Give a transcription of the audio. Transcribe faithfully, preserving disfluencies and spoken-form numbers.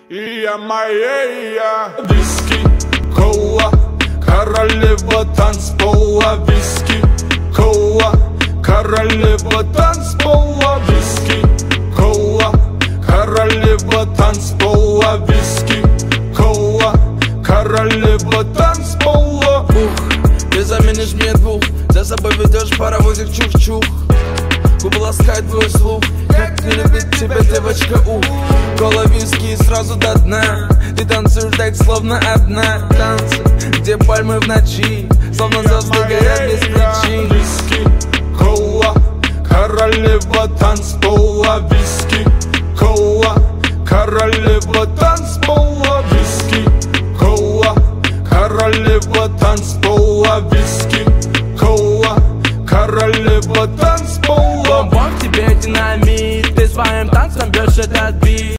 И я моя виски, кола, королева танцпола. Виски, кола, королева танцпола. Виски, кола, королева танцпола. Виски, кола, королева танцпола. Ух, ты заменишь мне двух, за собой ведешь паровозик чух-чух. Губы ласкает твой слух, как не любит тебя девочка, ух. Кола, виски и сразу до дна. Ты танцуешь так, словно одна. Танцы, где пальмы в ночи, словно звезды горят без причин. Виски, кола, королева танцпола. Виски, кола, королева танцпола. Виски, кола, королева танцпола. Виски, кола, королева танцпола. Бомбок тебе динамит, ты своим танцем бьешь этот бит.